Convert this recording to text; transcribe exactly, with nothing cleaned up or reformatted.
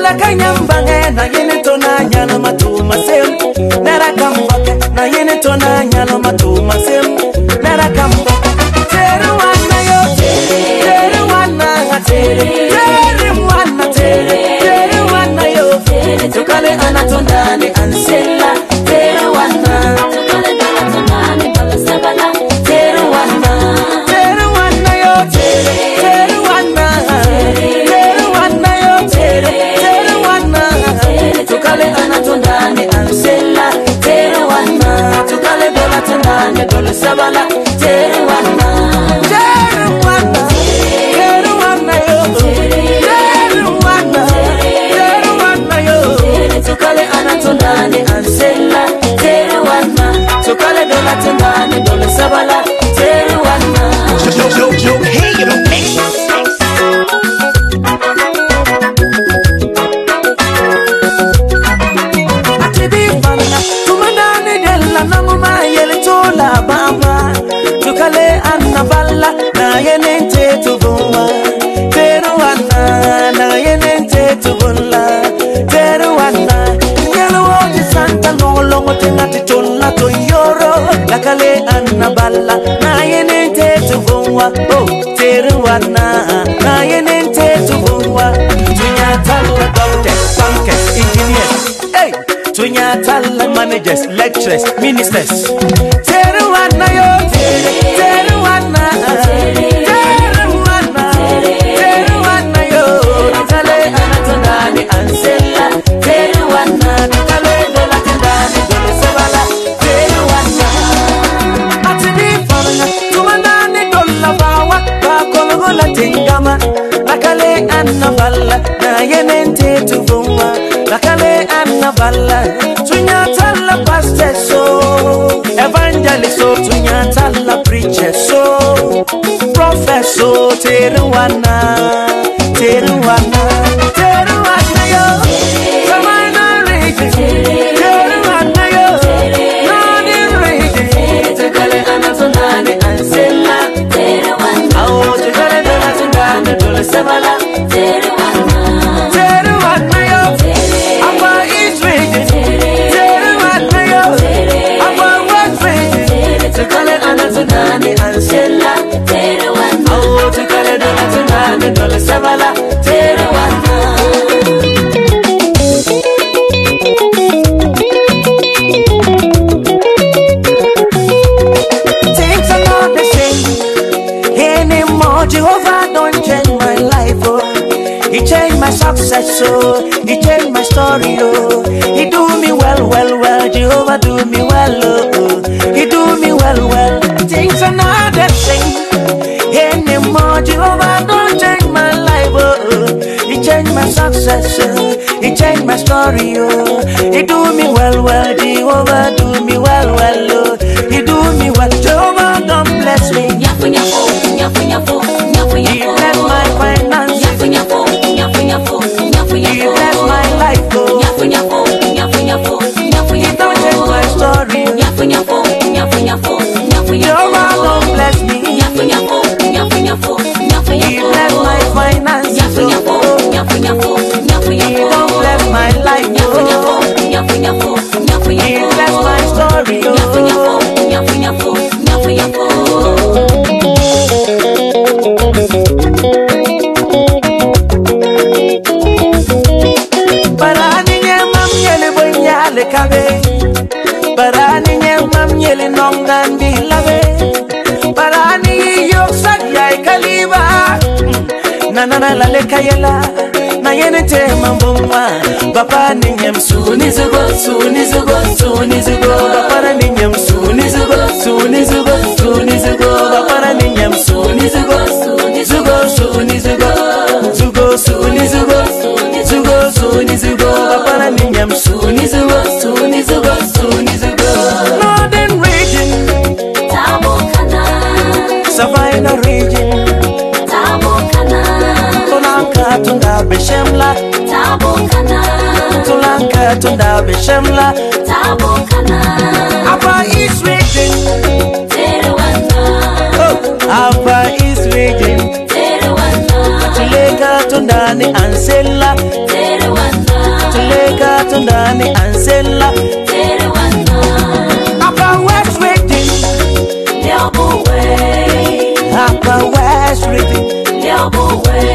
Tula kanyambange na yene tona nyalo matuma sem. Nara kamboke na yene tona nyalo matuma sem. Nara kamboke. Tere wana yo, tere wana tere, tere wana tere, tere wana yo. Tukale anatondani ansela. Tere wana, tukale anatondani bala sabala. Tere wana, tere wana yo, tere, tere wana, tere wana yo, tere, tere wana. Tukale anatondani ansela. Tere wana, tukale bala tondani bala sabala. Tere wana, tere wana, tere wana yo, tere wana, tere wana yo. Tukale anatondani ansela. Tere wana, tukale bala tondani bala sabala. Tere wana. Yo, yo, yo, hey, you know, hey. Atibifana, tumanani della namuma yele tola baba. Tukale anaballa na yenente tubuma. Tere wana na yenente tubula. Tere wana, yelo wote santa longo tengati tola to yoro. Lakale anaballa na yenente tubuma. Oh, tere wana na yenente tubuma. Tunyatala doctors, bankers, engineers. Hey, tunyatala managers, lecturers, ministers. Tere wana yo, tere, tere wana, tere wana, tere wana yo. Tukale anatondani ansela. Tere wana, tukale dola tendani dole sabala. Tere wana. Atibifana, tumanani dola bawa, bakologola tingama. Lakale anaballa, na yenente tuvuma. Lakale anaballa, tunyatala pastor so, evangelist so, tunyatala preacher so, prophet so. Tere wana, tere wana, tere wana yo. Samana region, tere wana yo. Northern region, tukale anatondani ansela. Tere wana, oh tukale dola tondani dola sabala. Tere wana, tere wana yo. Apa East region, tere wana yo. Apa West region, tukale anatondani ansela. Tere wana, oh tukale dola tondani dola sabala. Tere wana. Things are not the same anymore. Jehovah don't change my life, oh. He changed my success, oh. He changed my story, oh. He do me well, well, well. Jehovah do me well, oh. He do me well, well. Things are not the same anymore. Jehovah don't change my life, oh. He changed my success, oh. He changed my story, oh. He do me well, well. Jehovah do me well, well, oh. He do me well. Jehovah don't bless me. He bless my finances. He bless my life, oh. He don't change my story, oh. Jehovah don't bless me. He bless my finances, oh. He don't bless my life, oh. He bless my story, oh. Barani nye mam yele boy nyale kabe. Barani nye mam yele nongan bilabe. Barani yok sagyay kaliba. Na na na la le kayela. Na yene te mambuma. Bapa ni nyem suni zugo, suni zugo, suni zugo. Bapa ni nyem suni zugo, suni zugo, suni zugo. Bapa ni nyem suni zugo, suni zugo, suni zugo. Zugo, suni zugo, zugo, suni zugo. Bapa ni nyem suni zugo, suni zugo, suni zugo. Northern region, Savannah region, Tulanka tunda beshemla, Tulanka tunda beshemla, Apa East region, oh, Apa East region, Tuleka tunda ni ansela. Ndani Ansela Upper West Reading Upper West Reading